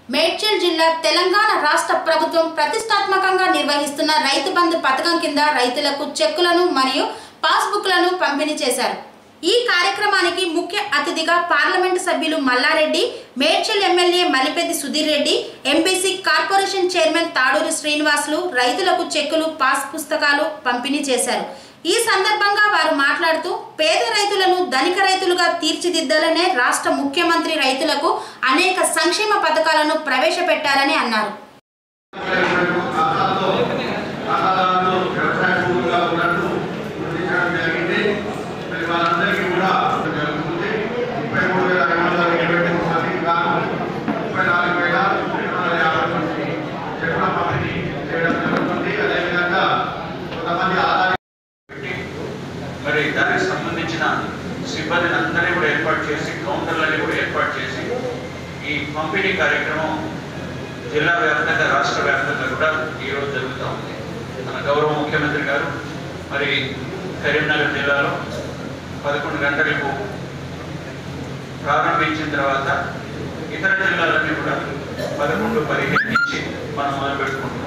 మేడ్చల్ జిల్లా తెలంగాణ రాష్ట్ర ప్రభుత్వం ప్రతిష్టాత్మకంగా నిర్వహిస్తున్న రైతు బంధు పథకం కింద రైతులకు చెక్కులను మరియు పాస్బుక్లను పంపిణీ చేశారు. ఈ కార్యక్రమానికి ముఖ్య అతిథిగా పార్లమెంటు సభ్యులు Malla Reddy, Medchal MLA Malipeddi Sudheer Reddy, MPC corporation chairman Taduri Srinivasulu రైతులకు చెక్కులు, పాస్ పుస్తకాలు పంపిణీ చేశారు. ఈ సందర్భంగా వారు మాట్లాడుతూ పేద రైతులను ధనిక రైతులుగా తీర్చిదిద్దాలనే రాష్ట్ర ముఖ్యమంత్రి రైతులకు అనేక సంక్షేమ పథకాలను ప్రవేశపెట్టారని అన్నారు. మరి దానికి సంబంధించిన సిబ్బందిని అందరినీ కూడా ఏర్పాటు చేసి కౌంటర్లని కూడా ఏర్పాటు చేసి ఈ పంపిణీ కార్యక్రమం జిల్లా వ్యాప్తంగా రాష్ట్ర వ్యాప్తంగా కూడా ఈరోజు జరుగుతూ ఉంది. మన గౌరవ ముఖ్యమంత్రి గారు మరి కరీంనగర్ జిల్లాలో 11 గంటలకు ప్రారంభించిన తర్వాత ఇతర జిల్లాలన్నీ కూడా 11-15 నుంచి మనం మొదలు పెట్టుకుంటున్నాం.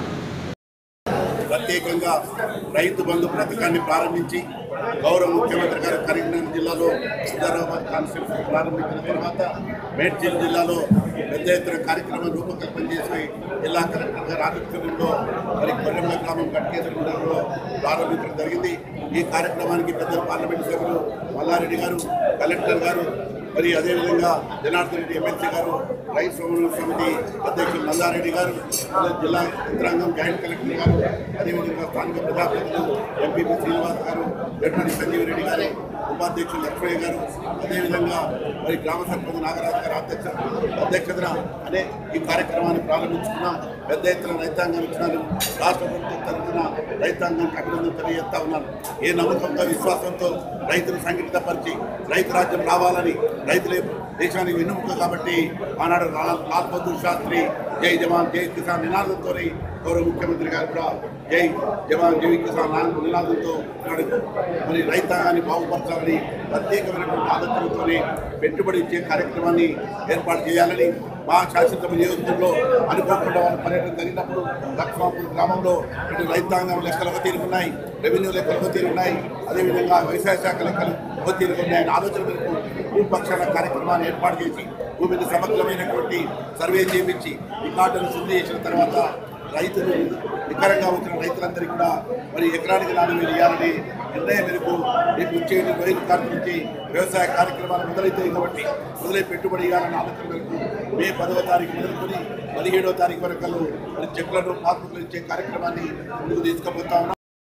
ప్రత్యేకంగా రైతు బంధు పథకాన్ని ప్రారంభించి గౌరవ ముఖ్యమంత్రి గారు కరీంనగర్ జిల్లాలో హుజూరాబాద్ కాన్స్టిట్యూన్సీ ప్రారంభించిన తర్వాత మేడ్చల్ జిల్లాలో పెద్ద ఎత్తున కార్యక్రమం రూపకల్పన చేసి జిల్లా కలెక్టర్ గారు ఆధ్వర్యంలో మరి కొర్రెంల గ్రామం కట్కేశ్వరంలో ప్రారంభించడం జరిగింది. ఈ కార్యక్రమానికి పెద్ద పార్లమెంటు సభ్యులు మల్లారెడ్డి గారు, కలెక్టర్ గారు, మరి అదేవిధంగా జనార్దన్ రెడ్డి ఎమ్మెల్సీ గారు, రైతు సమన్వయ సమితి అధ్యక్షులు మల్లారెడ్డి గారు, జిల్లా యంత్రాంగం, జాయింట్ కలెక్టర్ గారు, అదేవిధంగా స్థానిక ప్రజాప్రతినిధులు ఎంపీపీ శ్రీనివాస్ గారు, వెంటనే సంజీవ్ రెడ్డి గారు, ఉపాధ్యక్షులు లక్ష్మయ్య గారు, అదేవిధంగా మరి గ్రామ సర్పంచ్ నాగరాజు గారు అధ్యక్షతన అనే ఈ కార్యక్రమాన్ని ప్రారంభించుకున్నాం. పెద్ద ఎత్తున రైతాంగం ఇచ్చినారు. రాష్ట్ర ప్రభుత్వం తరఫున రైతాంగానికి అభినందన తెలియజేస్తా ఉన్నాను. ఏ నమ్మకంతో, విశ్వాసంతో రైతులు సంఘటితపరిచి రైతు రాజ్యం రావాలని, రైతులే దేశానికి వెన్నుముక కాబట్టి ఆనాడు లాల్ బహదూర్ శాస్త్రి జై జవాన్ జై కిసాన్ నినాదంతో గౌరవ ముఖ్యమంత్రి గారు కూడా జై జవాన్ జై కిసాన్ నినాదంతో మరి రైతాంగాన్ని బాగుపరచాలని ప్రత్యేకమైనటువంటి ఆలోచనతోనే పెట్టుబడి ఇచ్చే కార్యక్రమాన్ని ఏర్పాటు చేయాలని మా శాసనసభ నియోజకవర్గంలో అనుకోకుండా వాళ్ళ పర్యటన జరిగినప్పుడు లక్ష్మాపూర్ గ్రామంలో ఇటు రైతాంగం లెక్కలు తీరుకున్నాయి, రెవెన్యూ లెక్కలు తీరున్నాయి, అదేవిధంగా వ్యవసాయ శాఖ లెక్కలు తీరుకున్నాయని ఆలోచన మేరకు భూపక్షాల కార్యక్రమాన్ని ఏర్పాటు చేసి భూమిని సమగ్రమైనటువంటి సర్వే చేయించి రికార్డును శుద్ధి చేసిన తర్వాత రైతులు నికరంగా వచ్చిన రైతులందరికీ కూడా మరి ఎకరానికి 4,000 ఇవ్వాలని నిర్ణయం మేరకు రేపు వచ్చే 20,000 కార్డు నుంచి వ్యవసాయ కార్యక్రమాలు మొదలవుతాయి కాబట్టి మొదలై పెట్టుబడి ఇవ్వాలని ఆలోచన మేరకు మే 10వ తారీఖు మొదలుకొని 17వ తారీఖు వరకు మరి చెక్కులను, పాస్బుక్లు ఇచ్చే కార్యక్రమాన్ని ముందుకు తీసుకుపోతా ఉన్నాం.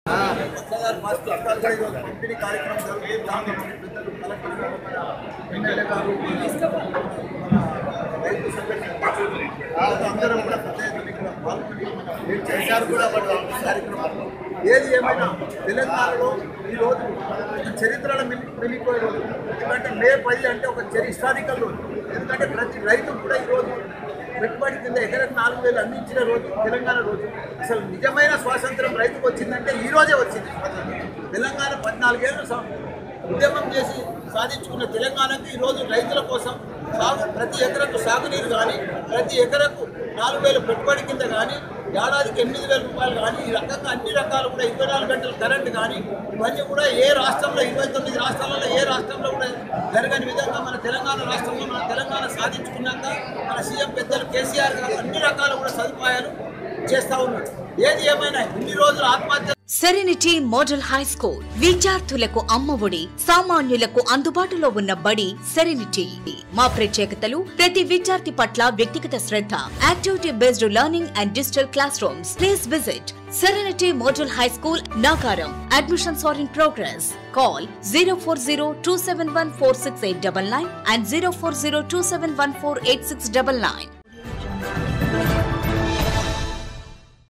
పంపిణీ కార్యక్రమం అందరం కూడా చేశారు కూడా కార్యక్రమాలు. ఏది ఏమైనా తెలంగాణలో ఈరోజు చరిత్రలో మిగిలిపోయే రోజు. ఎందుకంటే మే 10 అంటే ఒక హిస్టారికల్ రోజు. ఎందుకంటే ప్రతి రైతు కూడా ఈరోజు పెట్టుబడి కింద ఎకరకు 4,000 అందించిన రోజు తెలంగాణ రోజు. అసలు నిజమైన స్వాతంత్రం రైతుకు వచ్చిందంటే ఈ రోజే వచ్చింది. తెలంగాణ 14 ఏళ్ళు ఉద్యమం చేసి సాధించుకున్న తెలంగాణకు ఈరోజు రైతుల కోసం ప్రతి ఎకరకు సాగునీరు కానీ, ప్రతి ఎకరకు 4,000 పెట్టుబడి కింద కానీ, ఏడాదికి 8,000 రూపాయలు కానీ, ఈ రకంగా అన్ని రకాలు కూడా 24 గంటల కరెంటు కానీ, ఇవన్నీ కూడా ఏ రాష్ట్రంలో 29 రాష్ట్రాలలో ఏ రాష్ట్రంలో కూడా జరగని విధంగా మన తెలంగాణ రాష్ట్రంలో మన తెలంగాణ సాధించుకున్నాక మన సీఎం పెద్దలు కేసీఆర్ గారు అన్ని రకాల కూడా సదుపాయాలు చేస్తూ ఉన్నారు. ఏది ఏమైనా ఇన్ని రోజులు ఆత్మహత్య. సెరెనిటీ మోడల్ హై స్కూల్ విద్యార్థులకు అమ్మఒడి, సామాన్యులకు అందుబాటులో ఉన్న బడి సెరెనిటీ. మా ప్రత్యేకతలు ప్రతి విద్యార్థి పట్ల వ్యక్తిగత శ్రద్ధ, activity based learning and digital classrooms. Please visit Serenity Model High School, Nagaram. Admissions are in progress. Call 040-271-46899 and 040-271-48699.